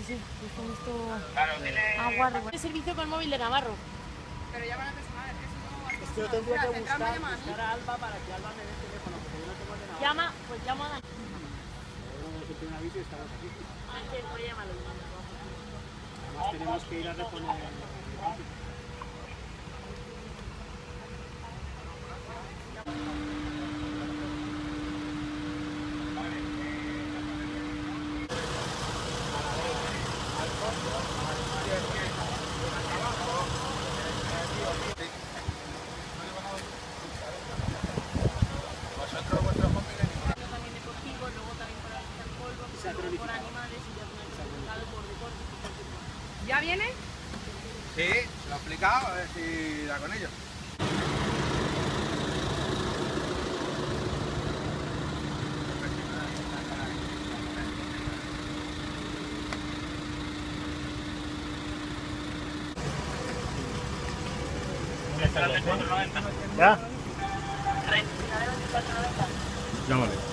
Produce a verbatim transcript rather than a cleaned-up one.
sí, pues con esto... Claro, tiene... Agua, de servicio con móvil de Navarro. Pero llaman a personal, es que si no... Es que yo tendría que Mira, buscar, central me llama a mí. buscar a Alba para que Alba me dé el teléfono, porque yo no tengo el de Navarro. Llama, pues llama a Dani. Bueno, que tiene un aviso y estamos aquí. Ángel, voy a llamarlo. Además tenemos que ir a reponer el depósito. Vosotros, vuestros móviles... También deportivo, luego también para quitar polvo, por animales y ya certificado por deporte. ¿Ya viene? Sí, se lo he explicado, a ver si da con ellos. ¿Ya? treinta y nueve, veinticuatro, noventa. Llámale.